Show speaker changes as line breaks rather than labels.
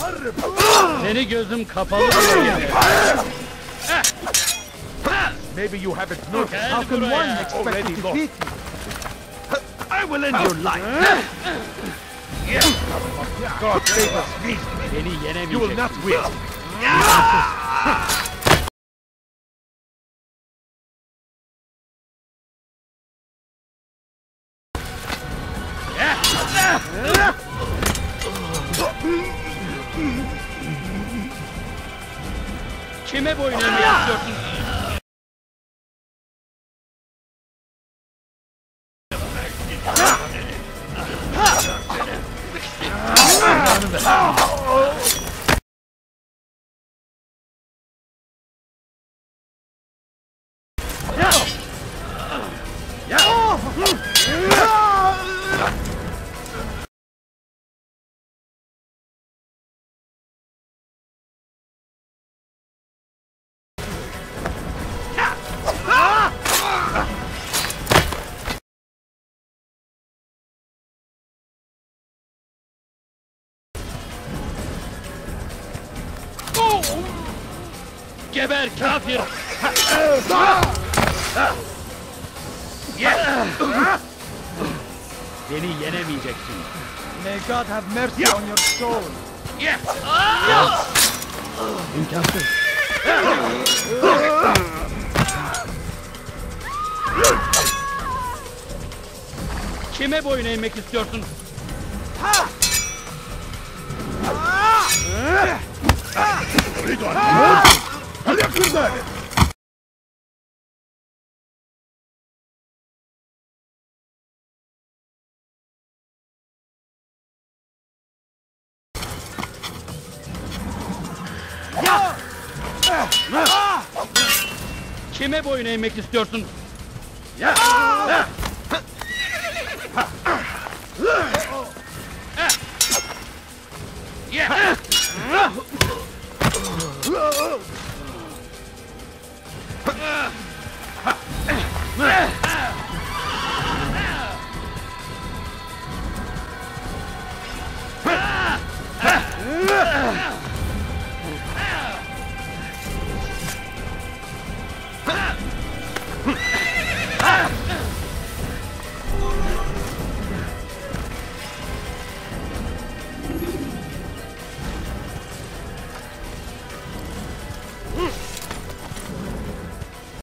Seni gözüm kapalı bile.
Maybe you haven't noticed.
Gel
How can
buraya.
one expect to defeat me? I will end your life. God save us.
Beni
You will
yenemeyeceksin.
not win.
Kime boyun eğmek istiyorsun? Geber kafir! Beni yenemeyeceksin.
May God have mercy on your soul.
İmkansız. Kime boyun eğmek istiyorsun? Kime boyun eğmek istiyorsun?